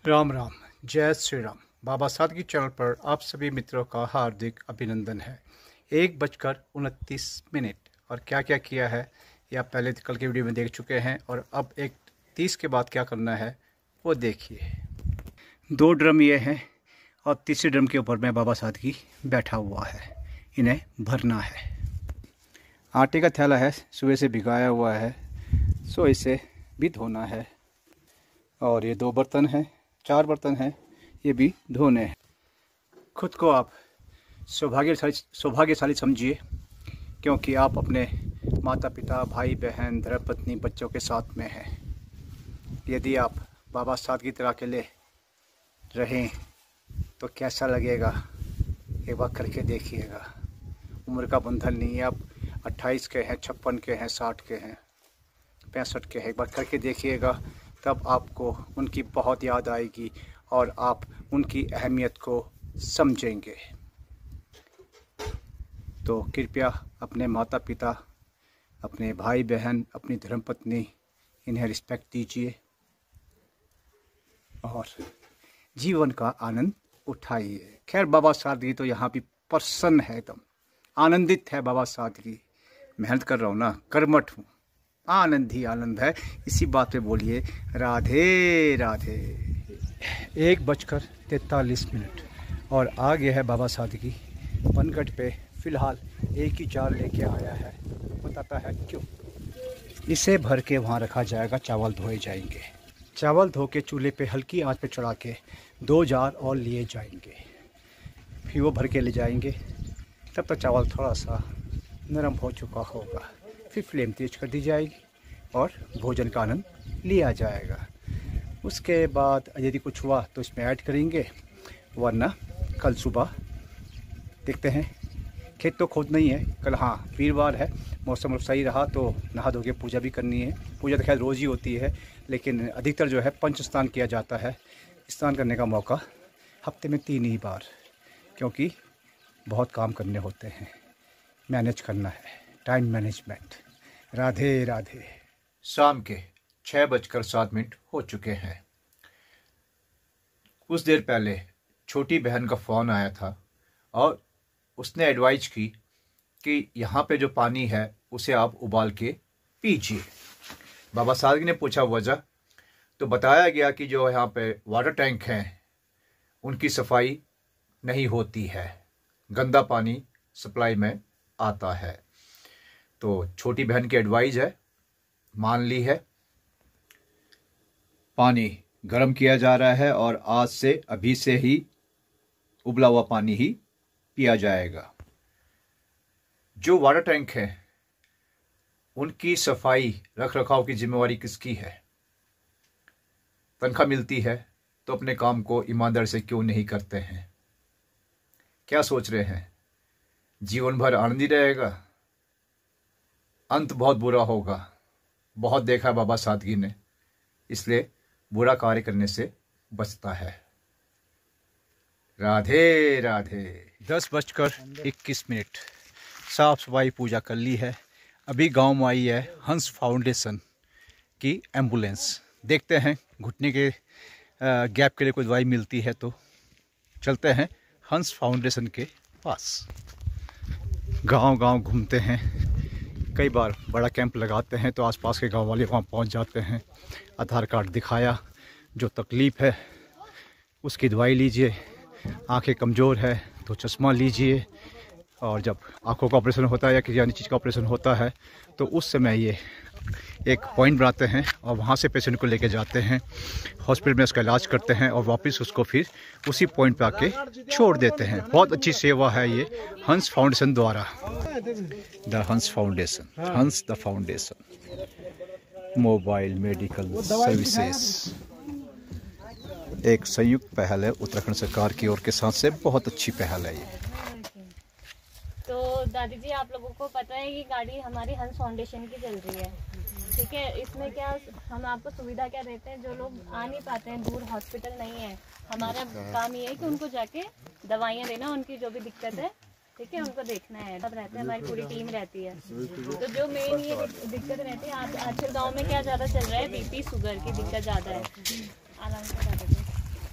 राम राम, जय श्री राम। बाबा सादगी चैनल पर आप सभी मित्रों का हार्दिक अभिनंदन है। 1:29 और क्या क्या किया है ये आप पहले कल के वीडियो में देख चुके हैं, और अब 1:30 के बाद क्या करना है वो देखिए। 2 ड्रम ये हैं और तीसरे ड्रम के ऊपर में बाबा सादगी बैठा हुआ है, इन्हें भरना है। आटे का थैला है, सुबह से भिगाया हुआ है, सो इसे भी धोना है। और ये 2 बर्तन हैं, 4 बर्तन हैं, ये भी धोने हैं। खुद को आप सौभाग्यशाली समझिए, क्योंकि आप अपने माता पिता, भाई बहन, धर्मपत्नी, बच्चों के साथ में हैं। यदि आप बाबा सादगी तरह के लिए रहें तो कैसा लगेगा, एक बार करके देखिएगा। उम्र का बंधन नहीं है, आप 28 के हैं, 56 के हैं, 60 के हैं, 65 के हैं। एक बार करके देखिएगा, तब आपको उनकी बहुत याद आएगी और आप उनकी अहमियत को समझेंगे। तो कृपया अपने माता पिता, अपने भाई बहन, अपनी धर्मपत्नी, इन्हें रिस्पेक्ट दीजिए और जीवन का आनंद उठाइए। खैर, बाबा सादगी तो यहाँ भी प्रसन्न है, एकदम आनंदित है। बाबा सादगी, मेहनत कर रहा हूँ ना, कर्मठ हूँ, आनंद ही आनंद है। इसी बात पे बोलिए राधे राधे। 1:43 और आ गया है बाबा सादगी पनघट पे। फ़िलहाल एक ही जार लेके आया है, बताता है क्यों। इसे भर के वहाँ रखा जाएगा, चावल धोए जाएंगे। चावल धो के चूल्हे पे हल्की आंच पे चढ़ा के 2 जार और लिए जाएंगे, फिर वो भर के ले जाएंगे। तब तक चावल थोड़ा सा नरम हो चुका होगा, फिर फ्लेम तेज कर दी जाएगी और भोजन का आनंद लिया जाएगा। उसके बाद यदि कुछ हुआ तो इसमें ऐड करेंगे, वरना कल सुबह देखते हैं। खेत तो खोदना ही है कल, हाँ वीरवार है, मौसम सही रहा तो नहा धो के पूजा भी करनी है। पूजा तो खैर रोज़ ही होती है, लेकिन अधिकतर जो है पंच स्नान किया जाता है। स्नान करने का मौका हफ्ते में 3 ही बार, क्योंकि बहुत काम करने होते हैं, मैनेज करना है, टाइम मैनेजमेंट। राधे राधे। शाम के 6:07 हो चुके हैं। कुछ देर पहले छोटी बहन का फ़ोन आया था और उसने एडवाइज की कि यहाँ पे जो पानी है उसे आप उबाल के पीजिए। बाबा सादगी ने पूछा वजह, तो बताया गया कि जो यहाँ पे वाटर टैंक हैं उनकी सफाई नहीं होती है, गंदा पानी सप्लाई में आता है। तो छोटी बहन की एडवाइस है, मान ली है। पानी गर्म किया जा रहा है और आज से अभी से ही उबला हुआ पानी ही पिया जाएगा। जो वाटर टैंक है उनकी सफाई रख रखाव की जिम्मेवारी किसकी है? तनख्वाह मिलती है तो अपने काम को ईमानदारी से क्यों नहीं करते हैं? क्या सोच रहे हैं जीवन भर आनंद ही रहेगा? अंत बहुत बुरा होगा। बहुत देखा बाबा सादगी ने, इसलिए बुरा कार्य करने से बचता है। राधे राधे। 10:21 साफ सफाई पूजा कर ली है। अभी गांव में आई है हंस फाउंडेशन की एम्बुलेंस। देखते हैं घुटने के गैप के लिए कोई दवाई मिलती है तो चलते हैं हंस फाउंडेशन के पास। गांव गांव घूमते हैं, कई बार बड़ा कैंप लगाते हैं तो आसपास के गांव वाले वहां पहुंच जाते हैं। आधार कार्ड दिखाया, जो तकलीफ़ है उसकी दवाई लीजिए। आंखें कमज़ोर है तो चश्मा लीजिए, और जब आंखों का ऑपरेशन होता है या किसी अन्य चीज़ का ऑपरेशन होता है तो उस समय ये एक पॉइंट बनाते हैं और वहाँ से पेशेंट को लेके जाते हैं, हॉस्पिटल में उसका इलाज करते हैं और वापस उसको फिर उसी पॉइंट पे आके छोड़ देते हैं। बहुत अच्छी सेवा है ये हंस फाउंडेशन द्वारा। The Hans foundation, Hans the foundation mobile medical services एक संयुक्त पहल है उत्तराखंड सरकार की ओर के साथ से। बहुत अच्छी पहल है ये। तो दादी जी, आप लोगों को पता है कि गाड़ी हमारी हंस फाउंडेशन की चल रही है, ठीक है। इसमें क्या हम आपको सुविधा क्या देते हैं, जो लोग आ नहीं पाते हैं, दूर हॉस्पिटल नहीं है, हमारा काम ये है कि उनको जाके दवाइयाँ देना, उनकी जो भी दिक्कत है, ठीक है, उनको देखना है। सब रहते हैं, हमारी पूरी टीम रहती है। तो जो मेन ये दिक्कत रहती है आजकल गाँव में क्या ज़्यादा चल रहा है, BP शुगर की दिक्कत ज़्यादा है। आराम से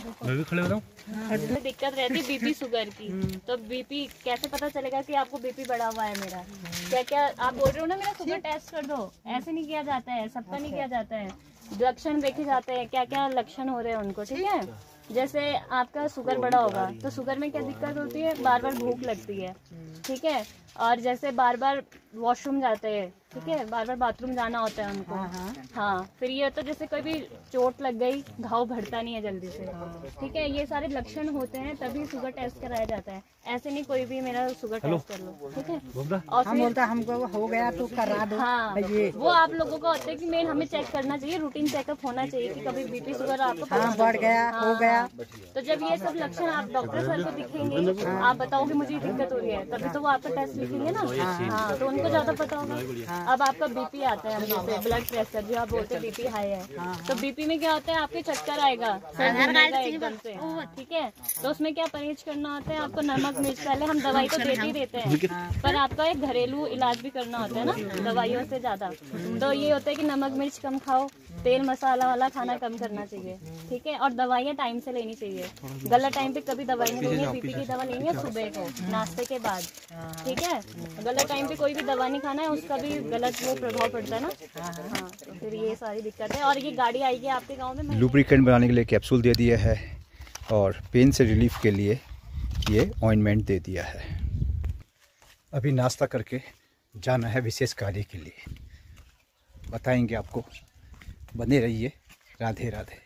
मैं भी खड़े हो रहा हूँ। दिक्कत रहती है बीपी शुगर की, तो बीपी कैसे पता चलेगा कि आपको बीपी बढ़ा हुआ है मेरा? क्या क्या आप बोल रहे हो ना मेरा शुगर टेस्ट कर दो, ऐसे नहीं किया जाता है, सबका नहीं किया जाता है। लक्षण देखे जाते हैं, क्या क्या लक्षण हो रहे हैं उनको, ठीक है। जैसे आपका शुगर बढ़ा होगा तो शुगर में क्या दिक्कत होती है, बार बार भूख लगती है, ठीक है। और जैसे बार बार वॉशरूम जाते हैं, ठीक है, बार बार बाथरूम जाना होता है उनको। हाँ, फिर ये होता है जैसे कोई भी चोट लग गई, घाव भरता नहीं है जल्दी से, ठीक है। ये सारे लक्षण होते हैं तभी शुगर टेस्ट कराया जाता है, ऐसे नहीं कोई भी मेरा शुगर टेस्ट कर लो, ठीक है। और हम बोलता हमको हो गया तो करा दो। हाँ, वो आप लोगों का होता है कि मेन हमें चेक करना चाहिए, रूटीन चेकअप होना चाहिए कि कभी बीपी शुगर आपको बढ़ गया, हो गया। तो जब ये सब लक्षण आप डॉक्टर सर को दिखेंगे, आप बताओगे मुझे ये दिक्कत हो रही है, तभी तो वो आपका टेस्ट लिखेंगे ना। हाँ, तो उनको ज्यादा पता होगा। अब आपका बीपी आता है, हम जैसे ब्लड प्रेशर जो आप बोलते हैं बीपी हाई है, तो बीपी में क्या होता है, आपके चक्कर आएगा, सर घूमेगा एकदम से, ठीक है। तो उसमें क्या परहेज करना होता है आपको, नमक मिर्च, पहले हम दवाई तो देते ही देते हैं, पर आपका एक घरेलू इलाज भी करना होता है ना दवाइयों से ज्यादा। तो ये होता है कि नमक मिर्च कम खाओ, तेल मसाला वाला खाना कम करना चाहिए, ठीक है। और दवाइयाँ टाइम से लेनी चाहिए, गलत टाइम पे कभी दवाई नहीं लेनी है। बीपी की दवा लेनी है सुबह को नाश्ते के बाद, ठीक है। गलत टाइम पे कोई भी दवा नहीं खाना है, उसका भी गलत वो प्रभाव पड़ता है ना। हाँ, तो फिर ये सारी दिक्कत है। और ये गाड़ी आएगी आपके गाँव में, लुब्रिकेंट बनाने के लिए कैप्सूल दे दिया है और पेन से रिलीफ के लिए ये ऑइंटमेंट दे दिया है। अभी नाश्ता करके जाना है विशेष कार्य के लिए, बताएंगे आपको, बने रहिए। राधे राधे।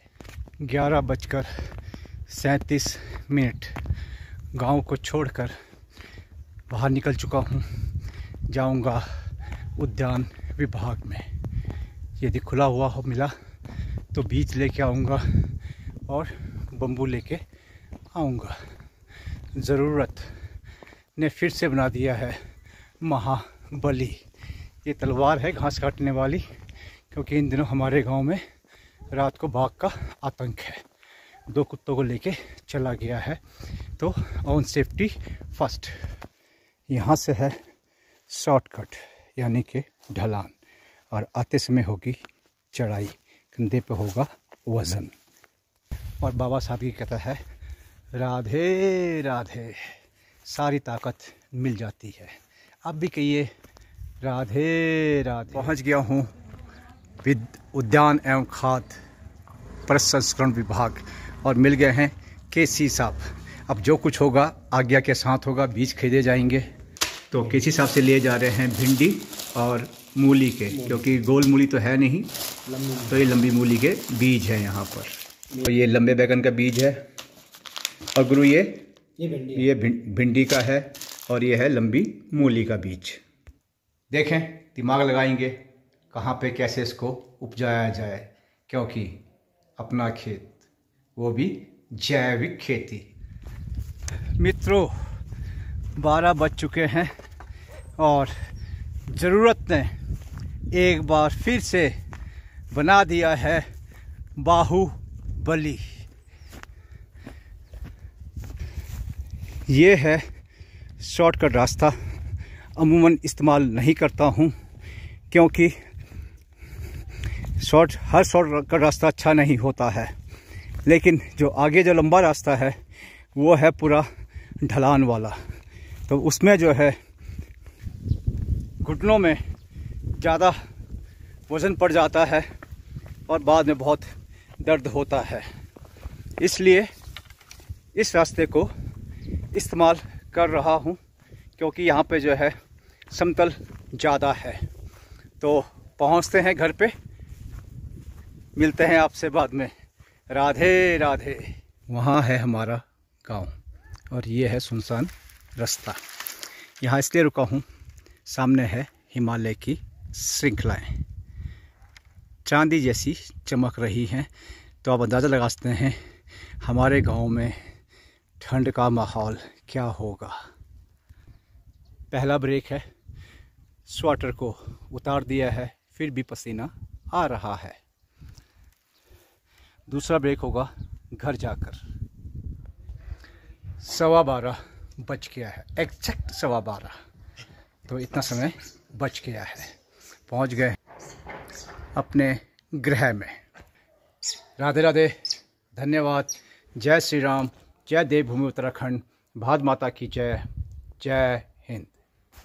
11:37 गांव को छोड़कर बाहर निकल चुका हूं, जाऊंगा उद्यान विभाग में। यदि खुला हुआ हो मिला तो बीज लेके आऊंगा और बम्बू लेके आऊंगा। ज़रूरत ने फिर से बना दिया है महाबली। ये तलवार है घास काटने वाली, क्योंकि इन दिनों हमारे गांव में रात को बाघ का आतंक है। 2 कुत्तों को लेके चला गया है, तो ऑन सेफ्टी फर्स्ट। यहाँ से है शॉर्टकट यानी कि ढलान, और आते समय होगी चढ़ाई, कंधे पे होगा वज़न। और बाबा साहब की कहता है राधे राधे, सारी ताकत मिल जाती है। अब भी कहिए राधे राधे। पहुँच गया हूँ उद्यान एवं खाद्य प्रसंस्करण विभाग, और मिल गए हैं केसी साहब। अब जो कुछ होगा आज्ञा के साथ होगा, बीज खरीदे जाएंगे। तो केसी साहब से लिए जा रहे हैं भिंडी और मूली के, क्योंकि गोल मूली तो है नहीं, तो ये लंबी मूली के बीज हैं यहाँ पर। तो ये लंबे बैगन का बीज है, और गुरु ये भिंडी का है, और ये है लंबी मूली का बीज। देखें, दिमाग लगाएंगे कहाँ पे कैसे इसको उपजाया जाए, क्योंकि अपना खेत वो भी जैविक खेती। मित्रों, 12 बज चुके हैं और ज़रूरत ने एक बार फिर से बना दिया है बाहुबली। ये है शॉर्टकट रास्ता। अमूमन इस्तेमाल नहीं करता हूँ, क्योंकि हर शॉर्टकट रास्ता अच्छा नहीं होता है, लेकिन जो आगे जो लंबा रास्ता है वो है पूरा ढलान वाला। तो उसमें जो है घुटनों में ज़्यादा वज़न पड़ जाता है और बाद में बहुत दर्द होता है। इसलिए इस रास्ते को इस्तेमाल कर रहा हूँ, क्योंकि यहाँ पे जो है समतल ज़्यादा है। तो पहुँचते हैं घर पे, मिलते हैं आपसे बाद में। राधे राधे। वहाँ है हमारा गांव और ये है सुनसान रास्ता। यहाँ इसलिए रुका हूँ, सामने है हिमालय की श्रृंखलाएँ, चांदी जैसी चमक रही हैं। तो आप अंदाज़ा लगा सकते हैं हमारे गांव में ठंड का माहौल क्या होगा। पहला ब्रेक है, स्वेटर को उतार दिया है, फिर भी पसीना आ रहा है। दूसरा ब्रेक होगा घर जाकर। 12:15 बज गया है, एग्जैक्ट 12:15। तो इतना समय बच गया है, पहुंच गए अपने गृह में। राधे राधे, धन्यवाद। जय श्री राम, जय देवभूमि उत्तराखंड, भारत माता की जय, जय हिंद।